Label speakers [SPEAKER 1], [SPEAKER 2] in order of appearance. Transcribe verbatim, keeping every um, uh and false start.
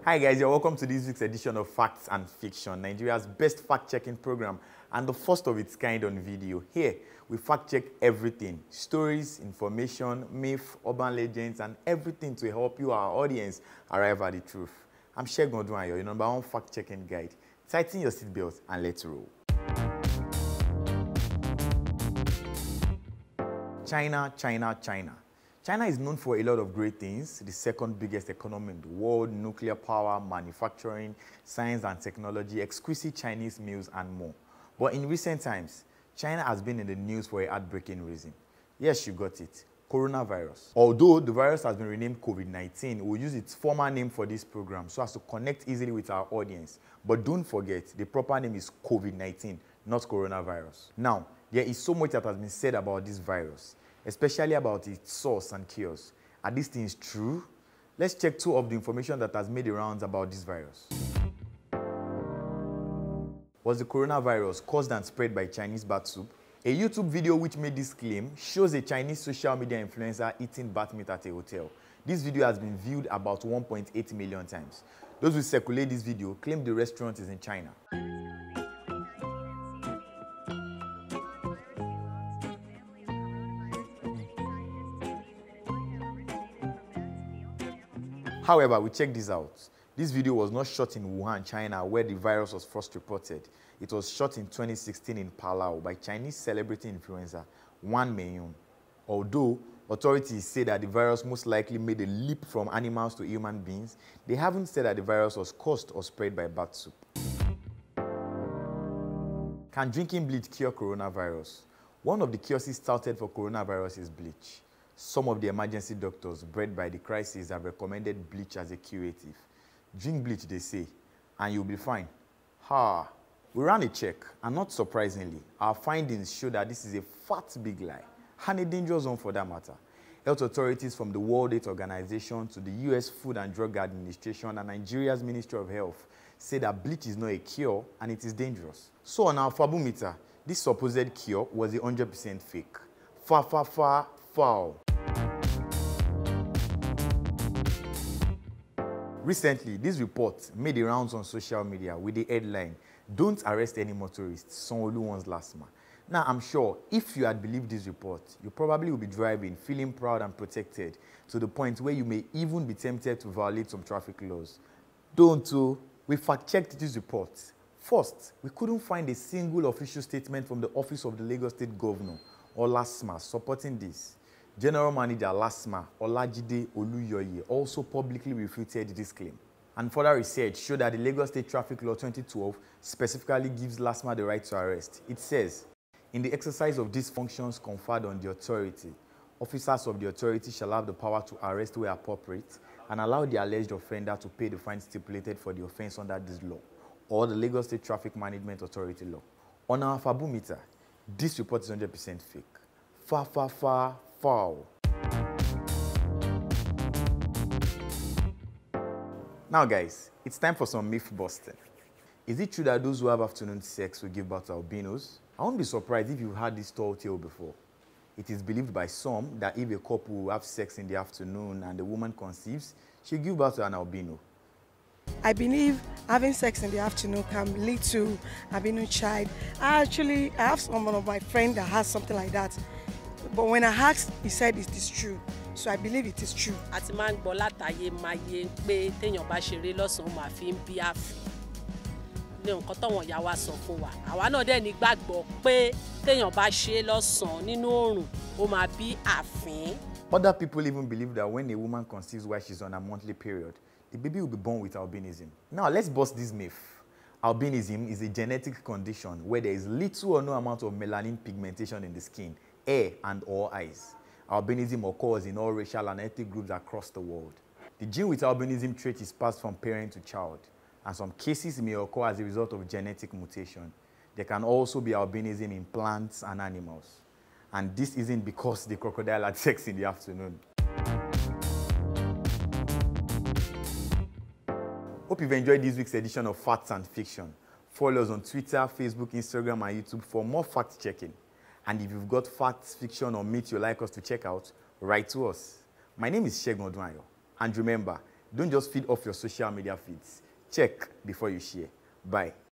[SPEAKER 1] Hi guys, you're welcome to this week's edition of Facts and Fiction, Nigeria's best fact-checking program and the first of its kind on video. Here, we fact-check everything: stories, information, myth, urban legends, and everything to help you, our audience, arrive at the truth. I'm Sanwo-Olu, your number one fact-checking guide. Tighten your seatbelts and let's roll. China, China, China. China is known for a lot of great things: the second biggest economy in the world, nuclear power, manufacturing, science and technology, exquisite Chinese meals, and more. But in recent times, China has been in the news for a heartbreaking reason. Yes, you got it: coronavirus. Although the virus has been renamed COVID nineteen, we'll use its former name for this program so as to connect easily with our audience. But don't forget, the proper name is COVID nineteen, not coronavirus. Now, there is so much that has been said about this virus, especially about its source and cures. Are these things true? Let's check two of the information that has made the rounds about this virus. Was the coronavirus caused and spread by Chinese bat soup? A YouTube video which made this claim shows a Chinese social media influencer eating bat meat at a hotel. This video has been viewed about one point eight million times. Those who circulate this video claim the restaurant is in China. However, we checked this out. This video was not shot in Wuhan, China, where the virus was first reported. It was shot in twenty sixteen in Palau by Chinese celebrity influencer Wang Meiyun. Although authorities say that the virus most likely made a leap from animals to human beings, they haven't said that the virus was caused or spread by bat soup. Can drinking bleach cure coronavirus? One of the cures touted for coronavirus is bleach. Some of the emergency doctors bred by the crisis have recommended bleach as a curative. Drink bleach, they say, and you'll be fine. Ha! We ran a check, and not surprisingly, our findings show that this is a fat big lie, and a dangerous one for that matter. Health authorities from the World Health Organization to the U S Food and Drug Administration and Nigeria's Ministry of Health say that bleach is not a cure and it is dangerous. So on our fabumeter, this supposed cure was a one hundred percent fake. Fa fa fa foul. Recently, this report made the rounds on social media with the headline, "Don't arrest any motorists, Sanwo-Olu wants LASTMA." Now, I'm sure if you had believed this report, you probably will be driving, feeling proud and protected, to the point where you may even be tempted to violate some traffic laws. Don't you? We fact-checked this report. First, we couldn't find a single official statement from the Office of the Lagos State Governor, or LASTMA, supporting this. General Manager LASTMA, Olajide Oluyoye, also publicly refuted this claim. And further research showed that the Lagos State Traffic Law twenty twelve specifically gives LASTMA the right to arrest. It says, "In the exercise of these functions conferred on the authority, officers of the authority shall have the power to arrest where appropriate and allow the alleged offender to pay the fine stipulated for the offense under this law or the Lagos State Traffic Management Authority law." On our fabumeter, this report is one hundred percent fake. Fa fa fa foul. Now guys, it's time for some myth busting. Is it true that those who have afternoon sex will give birth to albinos? I won't be surprised if you've heard this tall tale before. It is believed by some that if a couple will have sex in the afternoon and the woman conceives, she'll give birth to an albino.
[SPEAKER 2] I believe having sex in the afternoon can lead to albino child. I actually I have someone of my friend that has something like that. But when I asked, he said it is true. So I believe it is true.
[SPEAKER 3] Àti máa ń gbọ́ látàyè máa yé pé téèyàn bá ṣeré lọ́sàn-án máa fi ń bí àfin. Ní nǹkan táwọn ìyá wa sọ fún wa. Àwa náà dẹ̀ ní gbàgbọ́ pé téèyàn bá ṣe lọ́sàn-án nínú oòrùn ó máa bí àfin.
[SPEAKER 1] Other people even believe that when a woman conceives while she's on a monthly period, the baby will be born with albinism. Now let's bust this myth. Albinism is a genetic condition where there is little or no amount of melanin pigmentation in the skin, hair, and or eyes. Albinism occurs in all racial and ethnic groups across the world. The gene with albinism trait is passed from parent to child, and some cases may occur as a result of genetic mutation. There can also be albinism in plants and animals. And this isn't because the crocodile had sex in the afternoon. Hope you've enjoyed this week's edition of Facts and Fiction. Follow us on Twitter, Facebook, Instagram, and YouTube for more fact-checking. And if you've got facts, fiction, or myths you'd like us to check out, write to us. My name is Sanwo-Olu, and remember, Don't just feed off your social media feeds. Check before you share. Bye.